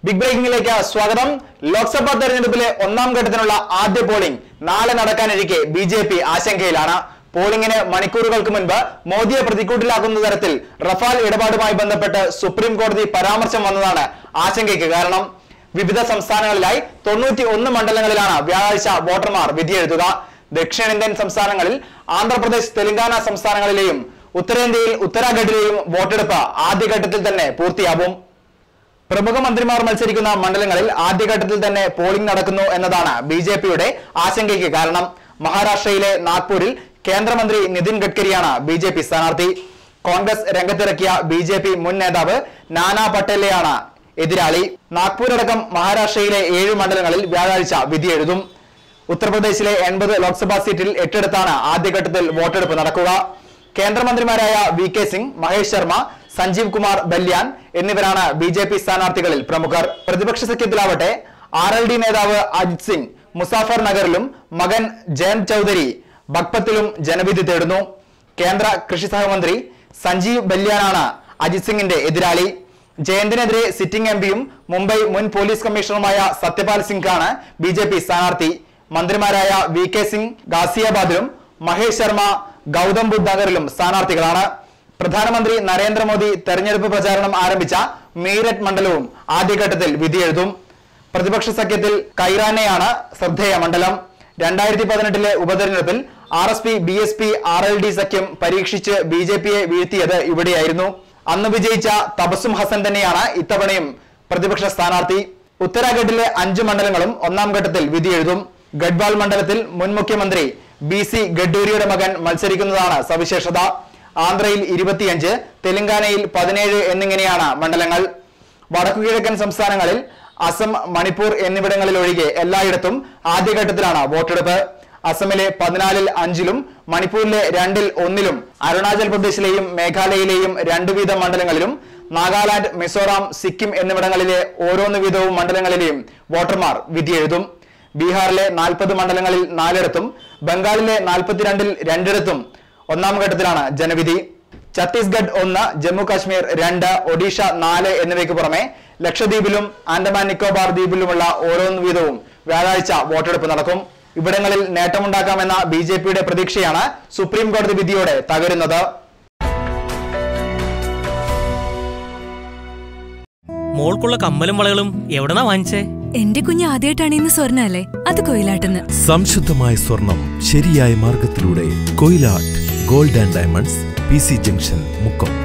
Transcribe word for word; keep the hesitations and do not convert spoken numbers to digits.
Big ബ്രേക്കിംഗിലേക്ക് സ്വാഗതം. ലോക്സഭാ തെരഞ്ഞെടുപ്പിലെ ഒന്നാം ഘട്ടത്തിനുള്ള ആദ്യ പോളിംഗ് നാളെ നടക്കാനിരിക്കെ ബി ജെ പി ആശങ്കയിലാണ്. പോളിംഗിന് മണിക്കൂറുകൾക്ക് മുൻപ് മോദിയെ പ്രതിക്കൂട്ടിലാക്കുന്ന തരത്തിൽ റഫാൽ ഇടപാടുമായി ബന്ധപ്പെട്ട് സുപ്രീം കോടതി പരാമർശം വന്നതാണ് ആശങ്കയ്ക്ക് കാരണം. വിവിധ സംസ്ഥാനങ്ങളിലായി തൊണ്ണൂറ്റി ഒന്ന് മണ്ഡലങ്ങളിലാണ് വ്യാഴാഴ്ച വോട്ടർമാർ വിധിയെഴുതുക. ദക്ഷിണേന്ത്യൻ സംസ്ഥാനങ്ങളിൽ ആന്ധ്രാപ്രദേശ്, തെലങ്കാന സംസ്ഥാനങ്ങളിലെയും ഉത്തരേന്ത്യയിൽ ഉത്തരാഖണ്ഡിലെയും വോട്ടെടുപ്പ് ആദ്യഘട്ടത്തിൽ തന്നെ പൂർത്തിയാവും. പ്രമുഖ മന്ത്രിമാർ മത്സരിക്കുന്ന മണ്ഡലങ്ങളിൽ ആദ്യഘട്ടത്തിൽ തന്നെ പോളിംഗ് നടക്കുന്നു എന്നതാണ് ബി ജെ പിയുടെ ആശങ്കയ്ക്ക് കാരണം. മഹാരാഷ്ട്രയിലെ നാഗ്പൂരിൽ കേന്ദ്രമന്ത്രി നിതിൻ ഗഡ്കരിയാണ് ബി ജെ പി സ്ഥാനാർത്ഥി. കോൺഗ്രസ് രംഗത്തിറക്കിയ ബി ജെ പി മുൻ നേതാവ് നാനാ പട്ടേലെയാണ് എതിരാളി. നാഗ്പൂർ അടക്കം മഹാരാഷ്ട്രയിലെ ഏഴ് മണ്ഡലങ്ങളിൽ വ്യാഴാഴ്ച വിധിയെഴുതും. ഉത്തർപ്രദേശിലെ എൺപത് ലോക്സഭാ സീറ്റിൽ എട്ടിടത്താണ് ആദ്യഘട്ടത്തിൽ വോട്ടെടുപ്പ് നടക്കുക. കേന്ദ്രമന്ത്രിമാരായ വി കെ സിംഗ്, മഹേഷ് ശർമ്മ, സഞ്ജീവ് കുമാർ ബല്യാൻ എന്നിവരാണ് ബി ജെ പി സ്ഥാനാർത്ഥികളിൽ പ്രമുഖർ. പ്രതിപക്ഷ സഖ്യത്തിലാവട്ടെ ആർ എൽ ഡി നേതാവ് അജിത് സിംഗ് മുസാഫർ നഗറിലും മകൻ ജയന്ത് ചൌധരി ബഗ്പത്തിലും ജനവിധി തേടുന്നു. കേന്ദ്ര കൃഷി സഹമന്ത്രി സഞ്ജീവ് ബല്യാനാണ് അജിത് സിംഗിന്റെ എതിരാളി. ജയന്തിനെതിരെ സിറ്റിംഗ് എം പിയും മുംബൈ മുൻ പോലീസ് കമ്മീഷണറുമായ സത്യപാൽ സിംഗാണ് ബി ജെ പി സ്ഥാനാർത്ഥി. മന്ത്രിമാരായ വി കെ സിംഗ് ഗാസിയാബാദിലും മഹേഷ് ശർമ്മ ഗൗതം ബുദ്ധ് നഗറിലും സ്ഥാനാർത്ഥികളാണ്. പ്രധാനമന്ത്രി നരേന്ദ്രമോദി തെരഞ്ഞെടുപ്പ് പ്രചാരണം ആരംഭിച്ച മീററ്റ് മണ്ഡലവും ആദ്യഘട്ടത്തിൽ വിധിയെഴുതും. പ്രതിപക്ഷ സഖ്യത്തിൽ കൈറാനെയാണ് ശ്രദ്ധേയ മണ്ഡലം. രണ്ടായിരത്തി പതിനെട്ടിലെ ഉപതെരഞ്ഞെടുപ്പിൽ R S P, B S P, R L D സഖ്യം പരീക്ഷിച്ച് ബി ജെ പിയെ വീഴ്ത്തിയത് ഇവിടെയായിരുന്നു. അന്ന് വിജയിച്ച തബസും ഹസൻ തന്നെയാണ് ഇത്തവണയും പ്രതിപക്ഷ സ്ഥാനാർത്ഥി. ഉത്തരാഖണ്ഡിലെ അഞ്ചു മണ്ഡലങ്ങളും ഒന്നാം ഘട്ടത്തിൽ വിധിയെഴുതും. ഗഡ്വാൾ മണ്ഡലത്തിൽ മുൻ മുഖ്യമന്ത്രി ബി സി ഗഡ്ഡൂരിയുടെ മകൻ മത്സരിക്കുന്നതാണ് സവിശേഷത. ആന്ധ്രയിൽ ഇരുപത്തിയഞ്ച്, തെലങ്കാനയിൽ പതിനേഴ് എന്നിങ്ങനെയാണ് മണ്ഡലങ്ങൾ. വടക്കുകിഴക്കൻ സംസ്ഥാനങ്ങളിൽ അസം, മണിപ്പൂർ എന്നിവിടങ്ങളിൽ ഒഴികെ എല്ലായിടത്തും ആദ്യഘട്ടത്തിലാണ് വോട്ടെടുപ്പ്. അസമിലെ പതിനാലിൽ അഞ്ചിലും മണിപ്പൂരിലെ രണ്ടിൽ ഒന്നിലും അരുണാചൽ പ്രദേശിലെയും മേഘാലയയിലെയും രണ്ടു വീതം മണ്ഡലങ്ങളിലും നാഗാലാൻഡ്, മിസോറാം, സിക്കിം എന്നിവിടങ്ങളിലെ ഓരോന്ന് വീതവും മണ്ഡലങ്ങളിലെയും വോട്ടർമാർ വിധിയെഴുതും. ബീഹാറിലെ നാൽപ്പത് മണ്ഡലങ്ങളിൽ നാലിടത്തും ബംഗാളിലെ നാൽപ്പത്തിരണ്ടിൽ രണ്ടിടത്തും ഒന്നാം ഘട്ടത്തിലാണ് ജനവിധി. ഛത്തീസ്ഗഡ് ഒന്ന്, ജമ്മു കാശ്മീർ രണ്ട്, ഒഡീഷ നാല് എന്നിവയ്ക്ക് പുറമെ ലക്ഷദ്വീപിലും ആൻഡമാൻ നിക്കോബാർ ദ്വീപിലുമുള്ള ഓരോന്ന് വീതവും വ്യാഴാഴ്ച വോട്ടെടുപ്പ് നടക്കും. ഇവിടങ്ങളിൽ നേട്ടമുണ്ടാക്കാമെന്ന ബി ജെ പിയുടെ പ്രതീക്ഷയാണ് സുപ്രീം കോടതി വിധിയോടെ തകരുന്നത്. മോൾക്കുള്ള കമ്മലും വളകളും എവിടെന്നാ വാങ്ങിച്ചേ? എന്റെ കുഞ്ഞ് ആദ്യമായിട്ടാണ് ഇന്ന് സ്വർണ്ണ അല്ലേ, അത് കൊയിലാട്ടെന്ന്. സംശുദ്ധമായ സ്വർണം ശരിയായ മാർഗത്തിലൂടെ Koyilatt gold and diamonds, P C junction, Mukkam.